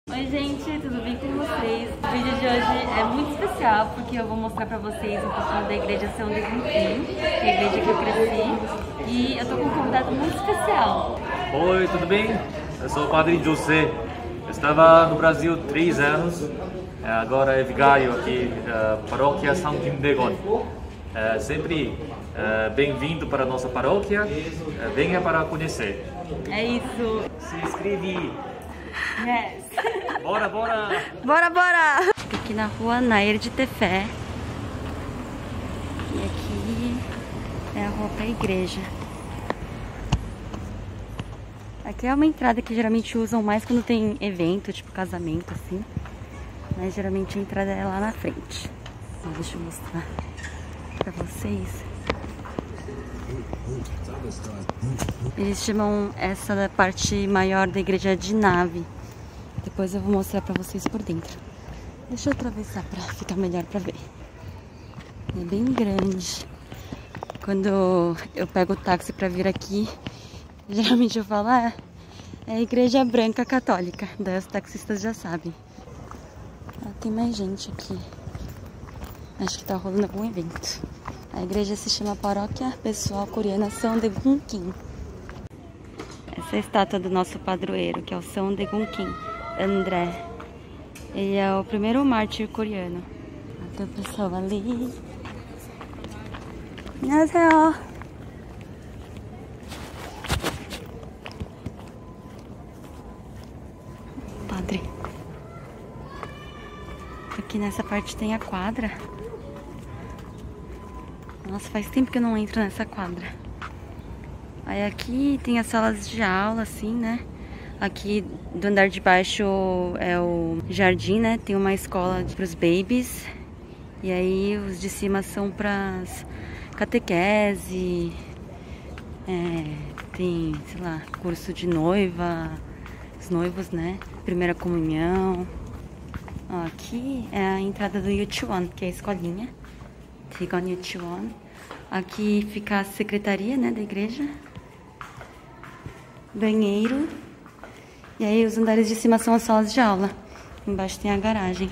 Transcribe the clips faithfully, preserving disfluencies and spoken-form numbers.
Oi gente, tudo bem com vocês? O vídeo de hoje é muito especial porque eu vou mostrar pra vocês um pouquinho da igreja São de Gunquim, que é a igreja que eu cresci, e eu tô com um convidado muito especial. Oi, tudo bem? Eu sou o Padre José. Eu estava no Brasil três anos, agora é vigário aqui, uh, paróquia São Kim-dae-gon. Uh, sempre uh, bem-vindo para a nossa paróquia, uh, venha para conhecer. É isso. Se inscreve. Yes. Bora, bora! Bora, bora! Tô aqui na rua Nair de Tefé. E aqui é a rua pra igreja. Aqui é uma entrada que geralmente usam mais quando tem evento, tipo casamento, assim. Mas geralmente a entrada é lá na frente. Então, deixa eu mostrar pra vocês. Eles chamam essa da parte maior da igreja de nave. Depois eu vou mostrar pra vocês por dentro. Deixa eu atravessar pra ficar melhor pra ver. É bem grande. Quando eu pego o táxi pra vir aqui, geralmente eu falo, ah, é a igreja branca católica. Daí os taxistas já sabem. Ah, tem mais gente aqui. Acho que tá rolando algum evento. A igreja se chama Paróquia Pessoal Coreana São de Gunquim. Essa é a estátua do nosso padroeiro, que é o São de Gunquim, André. Ele é o primeiro mártir coreano. Tem o pessoal ali. 안녕하세요. Padre. Aqui nessa parte tem a quadra. Nossa, faz tempo que eu não entro nessa quadra. Aí aqui tem as salas de aula, assim, né? Aqui do andar de baixo é o jardim, né? Tem uma escola para os babies. E aí os de cima são para catequese. É, tem, sei lá, curso de noiva, os noivos, né? Primeira comunhão. Ó, aqui é a entrada do Yuchuan, que é a escolinha. Tigon Yuchuan. Aqui fica a secretaria, né, da igreja. Banheiro. E aí os andares de cima são as salas de aula. Embaixo tem a garagem.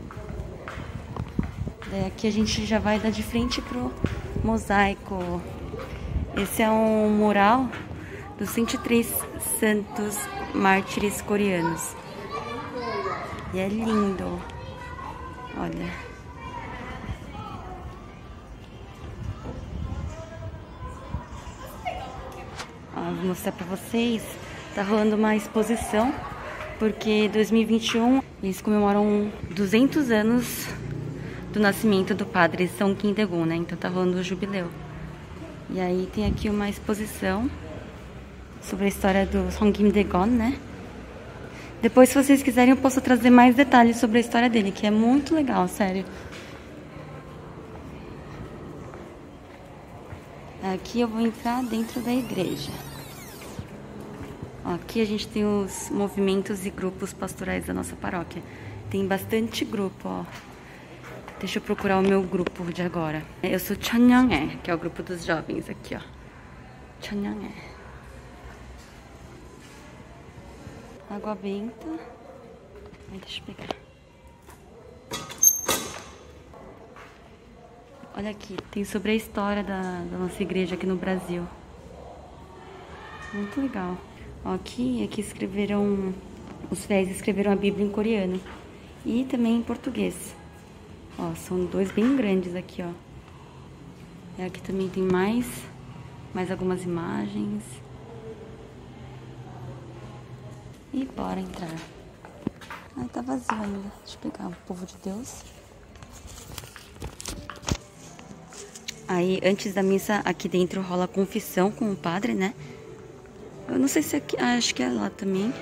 Daí aqui a gente já vai dar de frente pro mosaico. Esse é um mural dos cento e três santos mártires coreanos. E é lindo. Olha. Ó, vou mostrar pra vocês. Tá rolando uma exposição, porque dois mil e vinte e um eles comemoram duzentos anos do nascimento do padre São Kim-dae-gon, né? Então tá rolando o jubileu. E aí tem aqui uma exposição sobre a história do São Kim-dae-gon, né? Depois, se vocês quiserem, eu posso trazer mais detalhes sobre a história dele, que é muito legal, sério. Aqui eu vou entrar dentro da igreja. Ó, aqui a gente tem os movimentos e grupos pastorais da nossa paróquia. Tem bastante grupo, ó. Deixa eu procurar o meu grupo de agora. Eu sou Cheonyoung-ae, que é o grupo dos jovens aqui, ó. Cheonyoung-ae. Água benta. Ai, deixa eu pegar. Olha aqui, tem sobre a história da, da nossa igreja aqui no Brasil. Muito legal. Ó, aqui, aqui escreveram, os fiéis escreveram a Bíblia em coreano e também em português. Ó, são dois bem grandes aqui, ó. E aqui também tem mais, mais algumas imagens. E bora entrar. Ai, tá vazio ainda. Deixa eu pegar o povo de Deus. Aí, antes da missa, aqui dentro rola confissão com o padre, né? Eu não sei se aqui... Ah, acho que é lá também.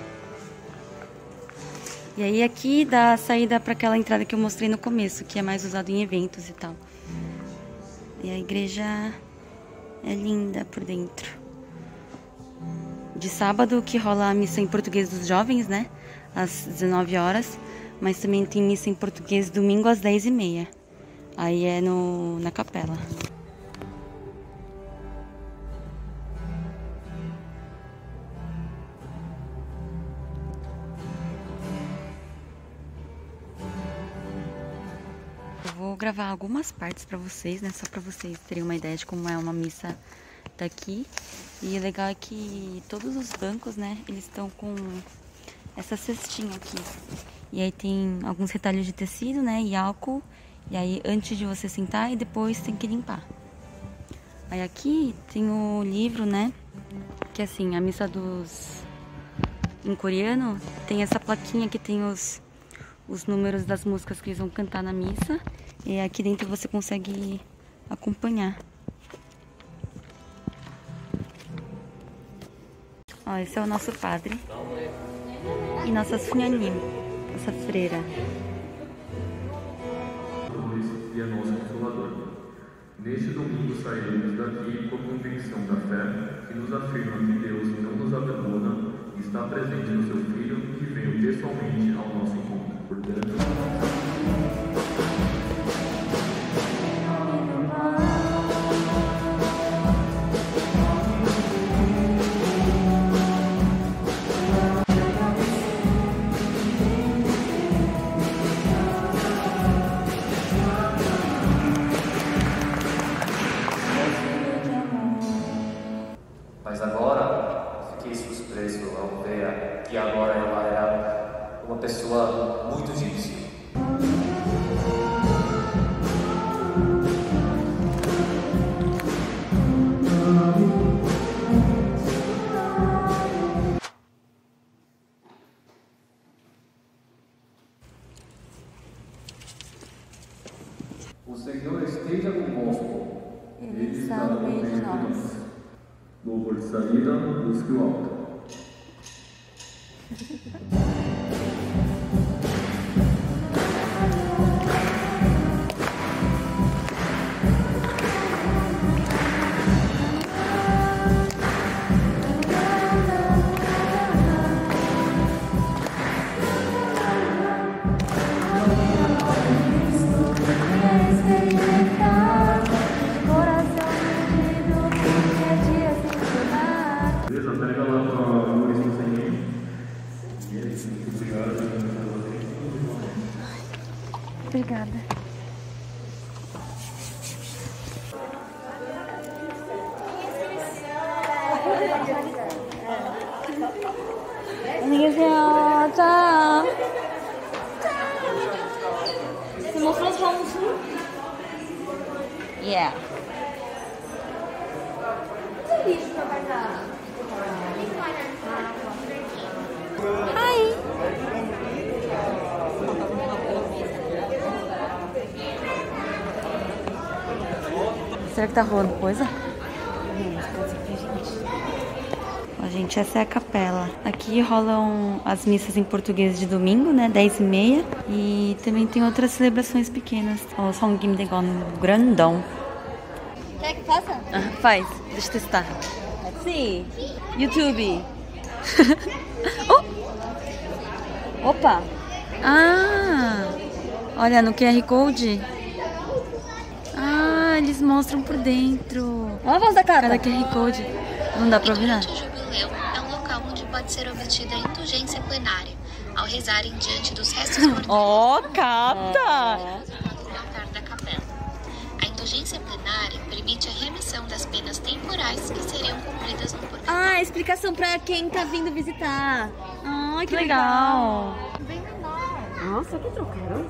E aí, aqui dá a saída para aquela entrada que eu mostrei no começo, que é mais usado em eventos e tal. E a igreja é linda por dentro. De sábado, que rola a missa em português dos jovens, né? Às dezenove horas. Mas também tem missa em português domingo às dez e meia. Aí é no, na capela. vou gravar algumas partes pra vocês, né? Só pra vocês terem uma ideia de como é uma missa daqui. E o legal é que todos os bancos, né? Eles estão com essa cestinha aqui. E aí tem alguns retalhos de tecido, né? E álcool. E aí antes de você sentar e depois tem que limpar. Aí aqui tem o livro, né? Que assim, a missa dos... em coreano tem essa plaquinha que tem os, os números das músicas que eles vão cantar na missa. E aqui dentro você consegue acompanhar. Ó, esse é o nosso padre. E nossa Sunhanim, nossa freira. E é nosso Consolador. Neste domingo sairemos daqui com a convicção da fé que nos afirma que Deus não nos abandona e está presente no seu Filho que veio pessoalmente ao nosso encontro. Portanto, mas agora fiquei surpreso ao ver que agora ela era uma pessoa muito difícil. o Senhor esteja convosco. Ele está no meio de nós. Louvor de saída, busque o alto. Pega lá para a luz do Senhor. Muito obrigado. Obrigada. 안녕히 계세요. 짠. Você mostrou só um sul? Yeah. Hi. Será que tá rolando coisa? Ó, gente, essa é a capela. Aqui rolam as missas em português de domingo, né? dez e meia. E também tem outras celebrações pequenas. Ó, o Songim Daegon grandão. Quer que faça? Ah, faz, deixa eu testar. Sim. YouTube. Oh! Opa! Ah! Olha, no Q R Code. Ah, eles mostram por dentro. Olha a voz da cara. Cada Q R Code. Não dá pra ouvir nada. O jubileu é um local onde pode ser obtida a indulgência plenária, ao rezarem diante dos restos mortais Ó, oh, capta! no altar da capela. A indulgência plenária permite a remissão das penas temporais que seriam cumpridas no purgatório. Ah, explicação pra quem tá vindo visitar. Ah, que, Que legal! Nossa, que trocaram.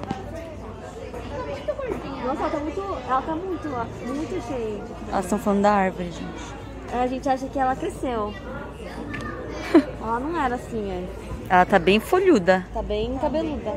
Nossa, ela tá muito, ela tá muito, muito cheia. Elas estão falando da árvore, gente. A gente acha que ela cresceu. Ela não era assim antes. Ela tá bem folhuda. Tá bem cabeluda.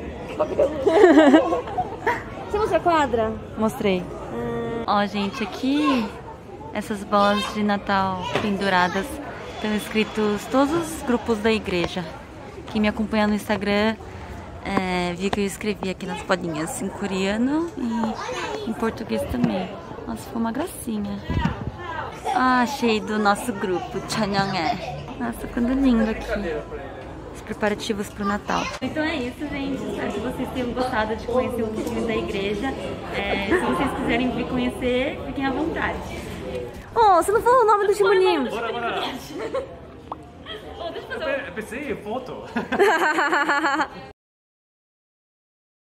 Você mostrou a quadra? Mostrei. Ó, gente, aqui essas bolas de Natal penduradas estão escritos todos os grupos da igreja. Quem me acompanha no Instagram é, viu que eu escrevi aqui nas bolinhas em coreano e em português também. Nossa, foi uma gracinha. Ah, achei do nosso grupo, Chanyeonghae. Nossa, tá ficando lindo aqui. Os preparativos pro Natal. Então é isso, gente. Espero que vocês tenham gostado de conhecer um pouquinho da igreja. É, se vocês quiserem vir conhecer, fiquem à vontade. Oh, você não falou o nome do timoninho? Bora, bora! Eu pensei em foto.